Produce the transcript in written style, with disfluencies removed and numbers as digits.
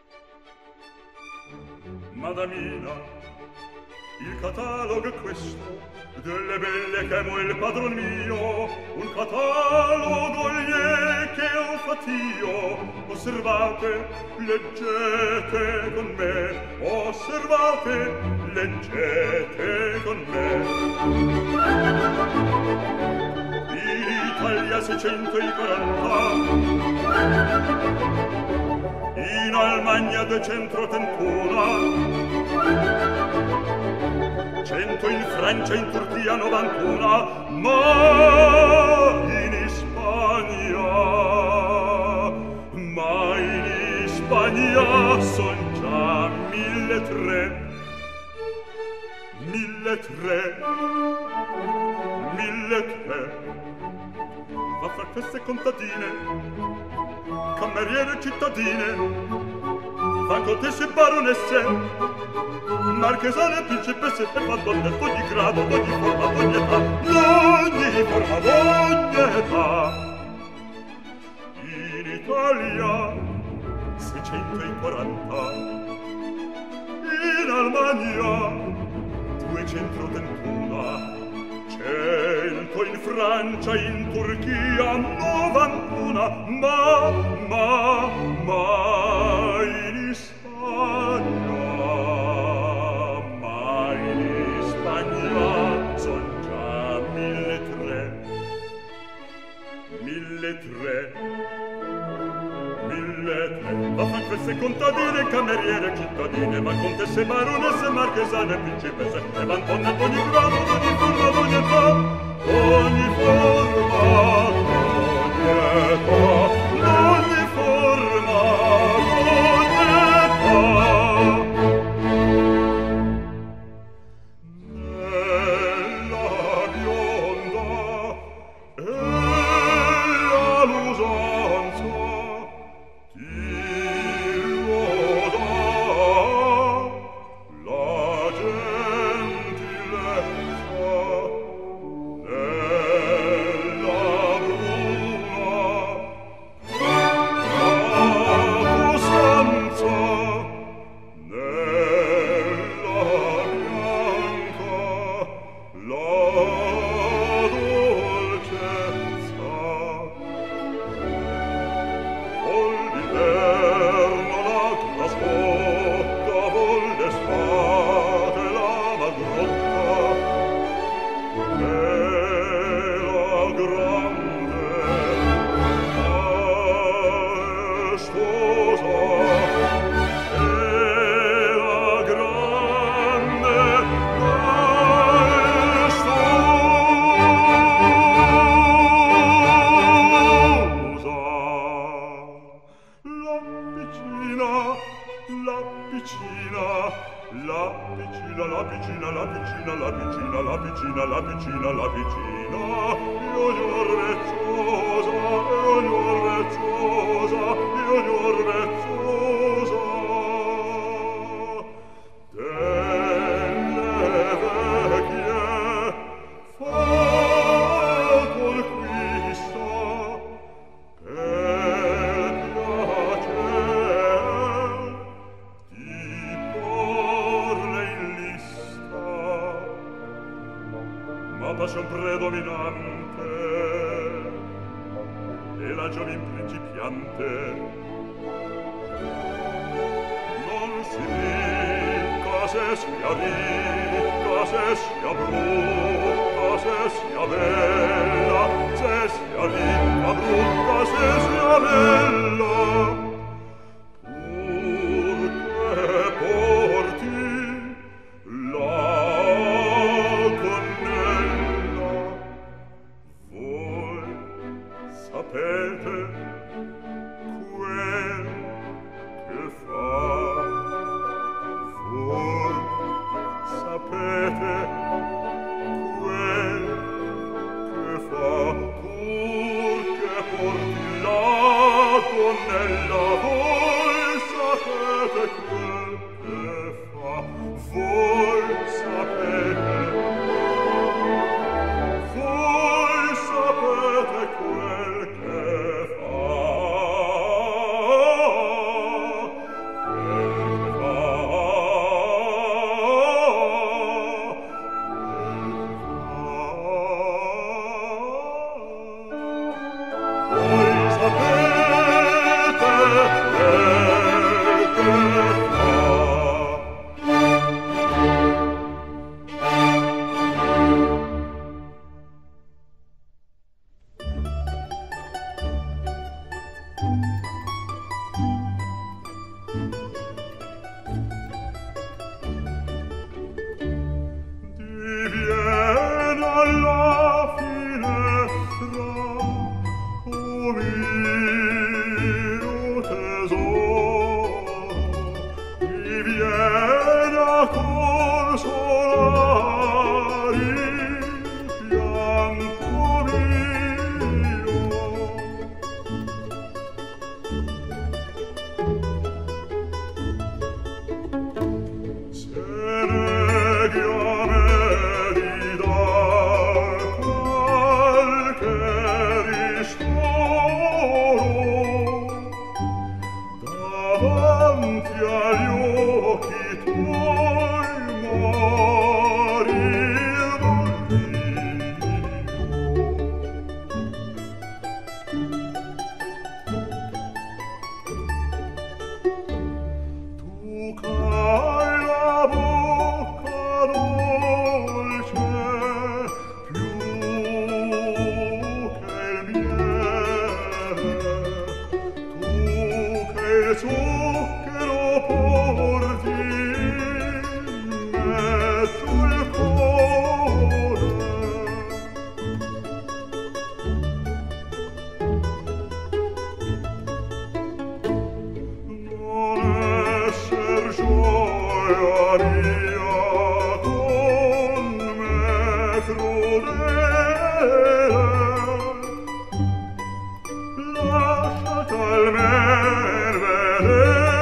Madamina, il catalogo è questo, delle belle che amo il padron mio, un catalogo che ho fatio. Osservate, leggete con me, osservate, leggete con me. In Italia 640, in Almagna 231, 100 in Francia, in Turchia 91, ma in Spagna son già 1.300. 1.300. Va fra queste contadine, cameriere cittadine, van contesse e baronesse, marchesane, principesse e madonne d'ogni grado, d'ogni forma, d'ogni età, d'ogni forma, d'ogni età. In Italia 640, in Almania 231, 100 in Francia, in Turchia 91, ma in Spagna son già 1.300. 1.300. Ma fan queste contadine, cameriere, cittadine, ma contesse, baronesse, marchesane, principesse, e van donne d'ogni grado, d'ogni forma, d'ogni età, d'ogni forma, d'ogni età, d'ogni forma, d'ogni età. Nella bionda e la l'usanza Voi sapete quel che fa. Lasciate almen vedere